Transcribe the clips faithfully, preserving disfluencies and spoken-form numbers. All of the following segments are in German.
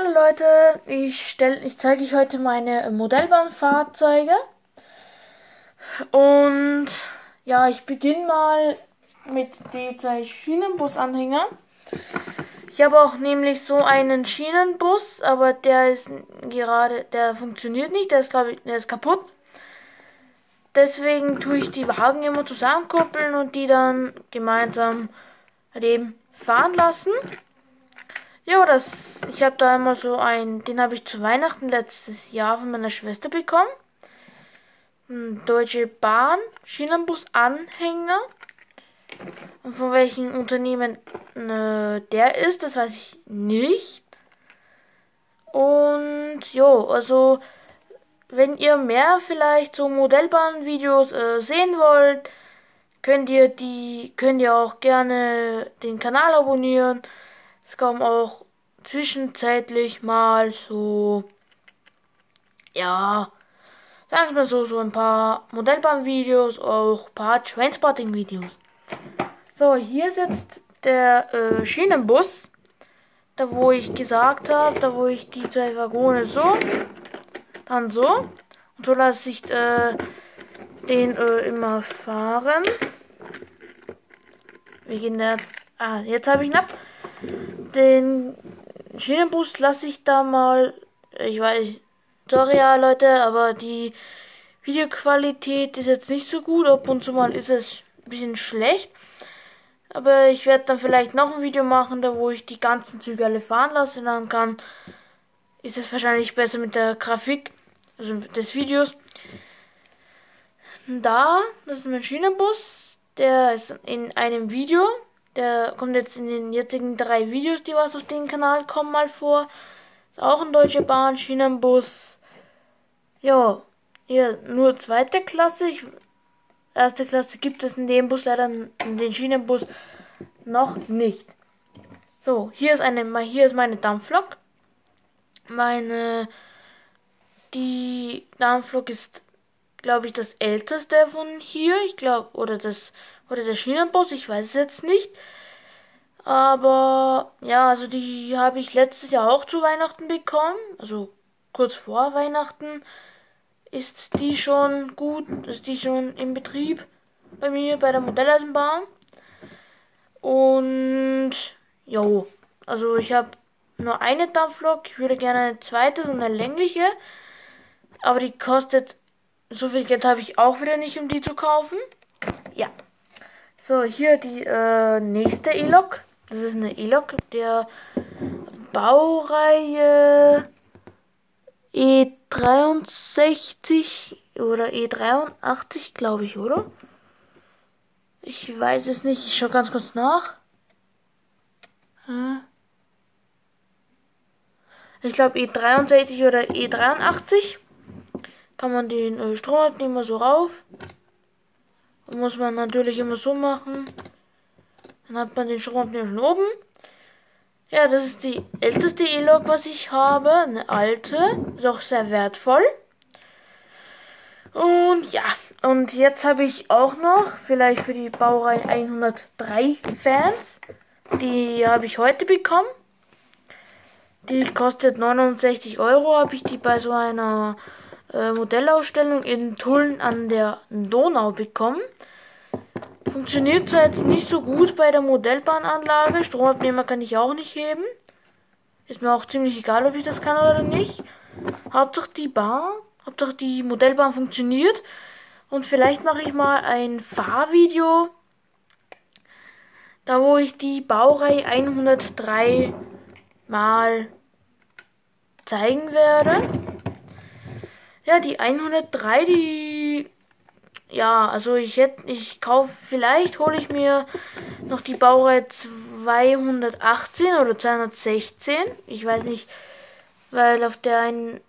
Hallo Leute, ich stell, ich zeige euch heute meine Modellbahnfahrzeuge und ja, ich beginne mal mit den zwei Schienenbusanhänger. Ich habe auch nämlich so einen Schienenbus, aber der ist gerade, der funktioniert nicht, der ist glaube ich, der ist kaputt. Deswegen tue ich die Wagen immer zusammenkuppeln und die dann gemeinsam eben fahren lassen. Ja, das, ich habe da immer so einen, den habe ich zu Weihnachten letztes Jahr von meiner Schwester bekommen. Ein Deutsche Bahn Schienenbus-Anhänger. Und von welchem Unternehmen äh, der ist, das weiß ich nicht. Und jo, also wenn ihr mehr vielleicht so Modellbahnvideos äh, sehen wollt, könnt ihr die, könnt ihr auch gerne den Kanal abonnieren. Es kommen auch zwischenzeitlich mal so, ja, sagen wir mal so, so ein paar Modellbahnvideos, auch ein paar Trainspotting-Videos. So, hier ist jetzt der äh, Schienenbus, da wo ich gesagt habe, da wo ich die zwei Waggone so, dann so, und so lasse ich äh, den äh, immer fahren. Wir gehen jetzt, ah, jetzt habe ich ihn ab. Den Schienenbus lasse ich da mal, ich weiß, sorry ja Leute, aber die Videoqualität ist jetzt nicht so gut, ab und zu mal ist es ein bisschen schlecht. Aber ich werde dann vielleicht noch ein Video machen, da wo ich die ganzen Züge alle fahren lasse, dann kann, ist es wahrscheinlich besser mit der Grafik, also des Videos. Da, das ist mein Schienenbus, der ist in einem Video. Der kommt jetzt in den jetzigen drei Videos, die was auf dem Kanal kommen, mal vor. Ist auch ein Deutsche Bahn Schienenbus. Ja, hier nur zweite Klasse. Ich, erste Klasse gibt es in dem Bus leider, in den Schienenbus noch nicht. So, hier ist eine, hier ist meine Dampflok. Meine, die Dampflok ist, glaube ich, das älteste von hier. Ich glaube, oder das Oder der Schienenbus, ich weiß es jetzt nicht. Aber ja, also die habe ich letztes Jahr auch zu Weihnachten bekommen. Also kurz vor Weihnachten ist die schon gut, ist die schon im Betrieb bei mir bei der Modelleisenbahn. Und jo, also ich habe nur eine Dampflok. Ich würde gerne eine zweite, so eine längliche. Aber die kostet, so viel Geld habe ich auch wieder nicht, um die zu kaufen. Ja. So, hier die äh, nächste E-Lok. Das ist eine E-Lok der Baureihe E dreiundsechzig oder E dreiundachtzig, glaube ich, oder? Ich weiß es nicht. Ich schaue ganz kurz nach. Ich glaube E dreiundsechzig oder E dreiundachtzig. Kann man den äh, Stromabnehmer so rauf. Muss man natürlich immer so machen. Dann hat man den Stromabnehmer schon oben. Ja, das ist die älteste E-Lok, was ich habe. Eine alte. Ist auch sehr wertvoll. Und ja, und jetzt habe ich auch noch, vielleicht für die Baureihe hundertdrei Fans. Die habe ich heute bekommen. Die kostet neunundsechzig Euro. Habe ich die bei so einer äh, Modellausstellung in Tulln an der Donau bekommen. Funktioniert zwar jetzt nicht so gut bei der Modellbahnanlage. Stromabnehmer kann ich auch nicht heben. Ist mir auch ziemlich egal, ob ich das kann oder nicht. Hauptsache die Bahn, Hauptsache die Modellbahn funktioniert. Und vielleicht mache ich mal ein Fahrvideo, da wo ich die Baureihe hundertdrei mal zeigen werde. Ja, die hundertdrei, die, ja, also ich hätte, ich kaufe, vielleicht hole ich mir noch die Baureihe zweihundertachtzehn oder zweihundertsechzehn. Ich weiß nicht, weil auf der einen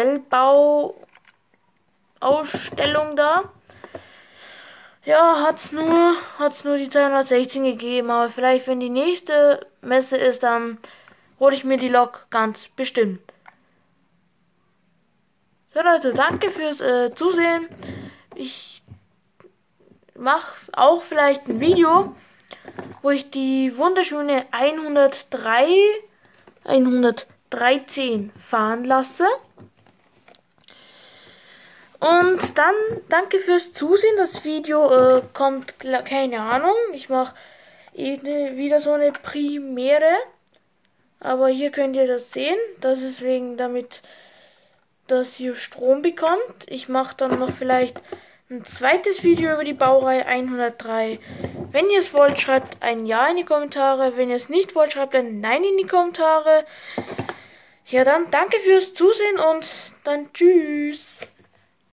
Modellbauausstellung da, ja, hat's nur, hat's nur die zweihundertsechzehn gegeben. Aber vielleicht, wenn die nächste Messe ist, dann hole ich mir die Lok ganz bestimmt. So Leute, danke fürs äh, Zusehen. Ich mache auch vielleicht ein Video, wo ich die wunderschöne hundertdrei, dreizehn fahren lasse. Und dann danke fürs Zusehen. Das Video äh, kommt, keine Ahnung, ich mache wieder so eine Premiere. Aber hier könnt ihr das sehen. Das ist wegen damit, dass ihr Strom bekommt. Ich mache dann noch vielleicht ein zweites Video über die Baureihe hundertdrei. Wenn ihr es wollt, schreibt ein Ja in die Kommentare. Wenn ihr es nicht wollt, schreibt ein Nein in die Kommentare. Ja, dann danke fürs Zusehen und dann tschüss.